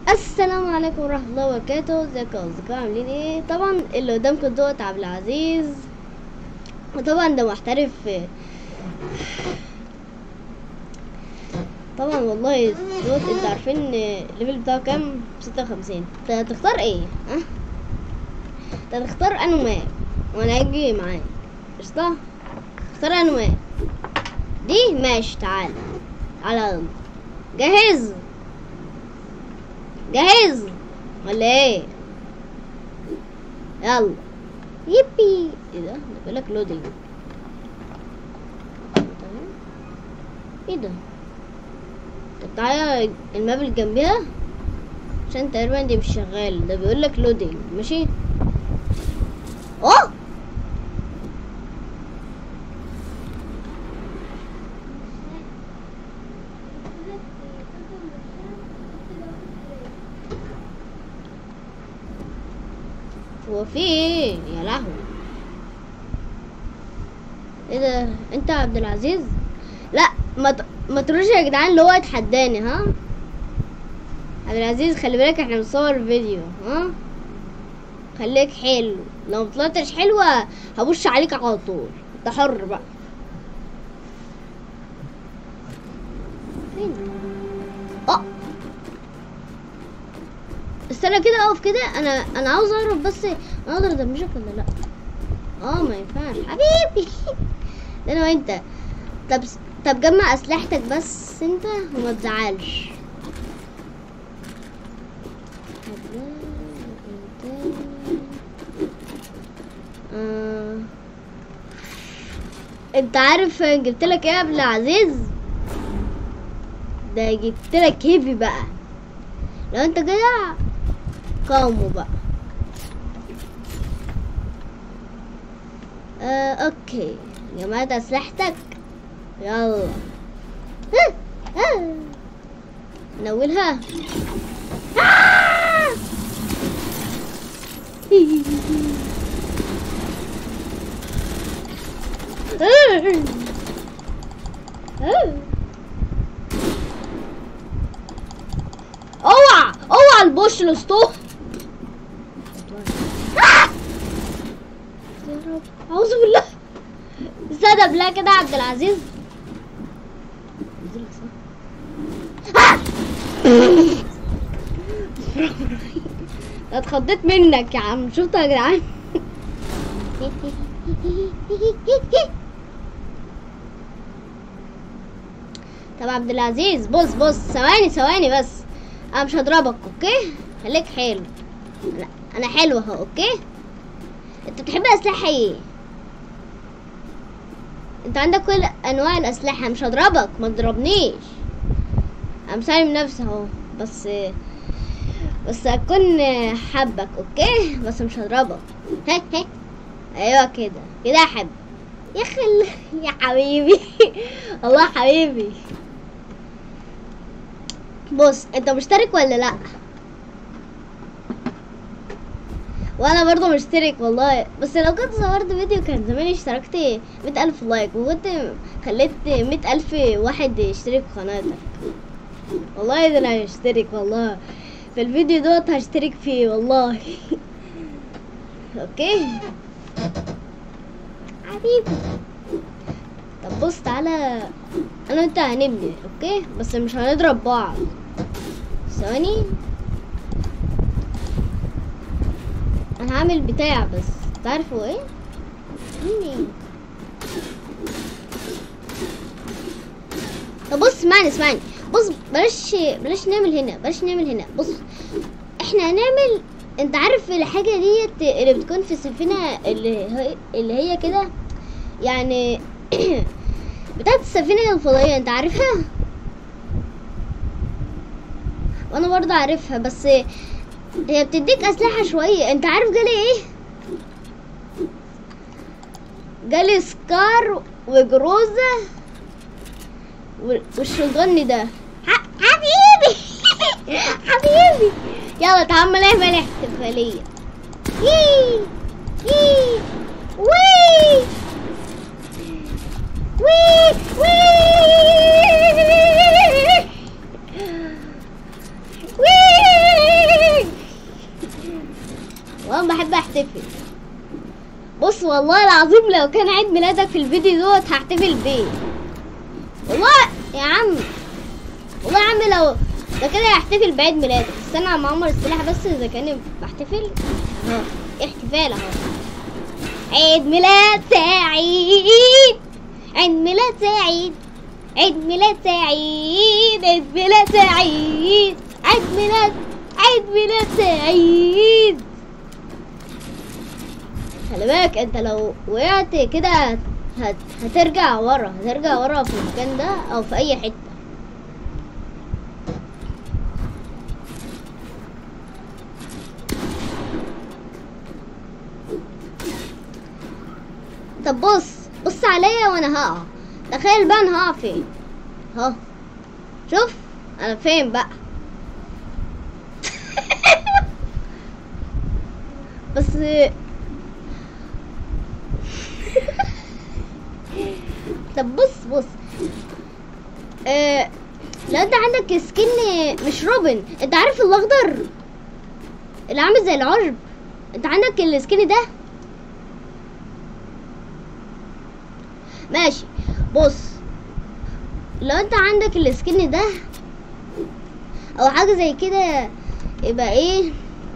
السلام عليكم ورحمة الله وبركاته. ازيكم يا اصدقاء، عاملين ايه؟ طبعا اللي قدامكم دوت عبد العزيز، وطبعا ده محترف طبعا. والله دوت انتوا عارفين الليفل بتاعه كام؟ 56. انت هتختار ايه؟ ها؟ انت هتختار انو ماب وانا هاجي معاك، قشطة؟ اختار انو ماب دي. ماشي، تعال يلا. جاهز جاهز ولا ايه؟ يلا يبي. ايه ده بيقولك لودينج. ايه ده؟ طب تعالى الماب اللي جنبيها عشان تقريبا دي مش شغال. ده بيقولك لودينج. ماشي. اوه هو في ايه يا لهوي؟ ايه ده؟ انت عبد العزيز؟ لا ما تروش يا جدعان اللي هو يتحداني. ها عبد العزيز خلي بالك احنا بنصور فيديو. ها خليك حلو، لو مطلعتش حلوة هبش عليك على طول. انت حر بقى. فين؟ استنى كده، اقف كده. انا عاوز اعرف بس انا اقدر ادمجك ولا لا. ما ينفعش حبيبي. ده انا وانت. طب جمع اسلحتك بس انت وما تزعلش. انت عارف جبت لك ايه يا عبد العزيز؟ ده جبت لك هيفي بقى. لو انت كده قاموا بقى. اوكي، جمعت اسلحتك. يلا نولها. اوعى البوش الاسطوح. يا رب اعوذ بالله. استهدى بالله كده يا عبد العزيز. ده اتخضيت منك يا عم. شفتوا يا جدعان؟ طب عبد العزيز بص ثواني بس. انا مش هضربك، اوكي؟ خليك حلو. انا حلو اهو، اوكي؟ انت بتحب اسلحه ايه؟ انت عندك كل انواع الاسلحه. مش هضربك، ما تضربنيش. انا مسالم نفسي اهو، بس اكون حبك، اوكي؟ بس مش هضربك. ايوه كده احب يا يا حبيبي. الله حبيبي. بص، انت مشترك ولا لا؟ وانا برضو مشترك والله. بس لو كنت صورت فيديو كان زماني اشتركت 100,000 لايك، وكنت خليت 100,000 واحد يشترك في قناتك. والله ده انا هشترك والله في الفيديو دوت، هشترك فيه والله. اوكي حبيبي. طب بص تعالى، انا وانت هنبني، اوكي؟ بس مش هنضرب بعض. ثواني، انا هعمل بتاع بس تعرفوا ايه؟ طب بص اسمعني. بص بلاش نعمل هنا. بص احنا هنعمل، انت عارف الحاجه ديت اللي بتكون في السفينه اللي هي كده يعني بتاعت السفينه الفضائيه، انت عارفها؟ وانا برضه عارفها، بس هي بتديك اسلحه شويه. انت عارف جالي ايه؟ جالي سكار وجروزه والشلغني ده. حبيبي. حبيبي يلا تعال نعمل احتفاليه. وي وي وانا بحب احتفل. بص والله العظيم لو كان عيد ميلادك في الفيديو دوت هحتفل بيه. والله يا عم، والله يا عم لو ده كده هحتفل بعيد ميلادك. استنى يا عمر السلاح بس اذا كان بحتفل اهو. احتفال اهو. عيد ميلاد سعيد، عيد ميلاد سعيد، عيد ميلاد سعيد، عيد ميلاد سعيد، عيد ميلاد، عيد ميلاد سعيد. خلي بالك انت لو وقعت كده هترجع ورا، هترجع ورا في المكان ده او في اي حتة. طب بص عليا وانا هقع. تخيل بقى انا هقع فين اهو. شوف انا فين بقى. بس طب بص لو انت عندك سكين مش روبن، انت عارف الاخضر اللي عامل زي العشب، انت عندك السكين ده ماشي. بص لو انت عندك السكين ده او حاجه زي كده يبقى ايه،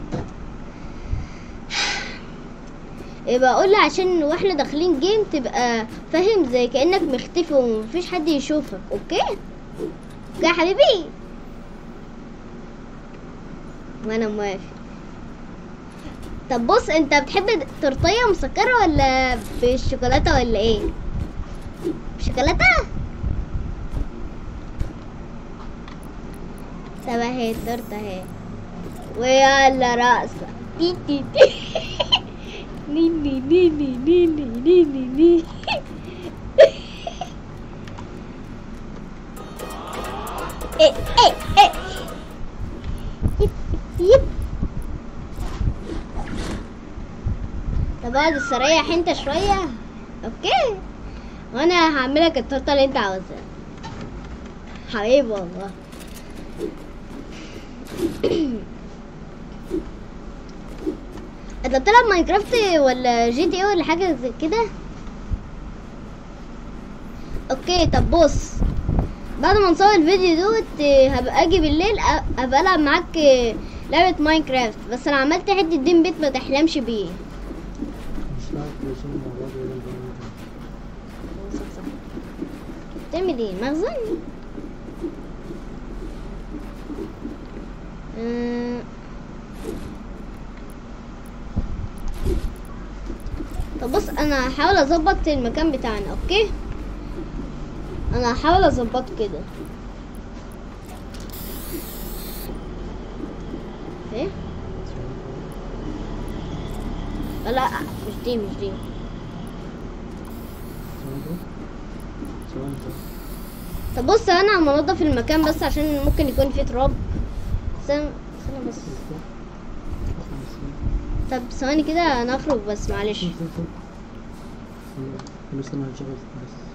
يبقى قولي عشان واحنا داخلين جيم تبقى فاهم زي كأنك مختفي ومفيش حد يشوفك. اوكي اوكي يا حبيبي وانا موافق. طب بص انت بتحب تورتيه مسكره ولا بالشوكولاته ولا ايه؟ شوكولاته. طب اهي التورته اهي ويلا رقصه تي تي تي. ني ني ني ني ني ني ني ني. ايه ايه ايه يب يب. طب اقعد استريح انت شويه اوكي، وانا هعملك التورته اللي انت عاوزها حبيبي والله. انت بتلعب ماينكرافت ولا جي تي اي ولا حاجه زي كده؟ اوكي طب بص بعد ما نصور الفيديو دوت هبقى اجي بالليل ابقى العب معاك لعبه ماينكرافت. بس انا عملت حته دين بيت ما تحلمش بيه. صح تعمل ايه مخزن؟ طب بص انا هحاول اظبط المكان بتاعنا. اوكي انا هحاول اظبطه كده. ايه لا مش دي مش دي. طب بص انا هنضف المكان بس عشان ممكن يكون فيه تراب. استنى بس. طب ثواني كده نخرج بس معلش. لسه ما هنشغل بس.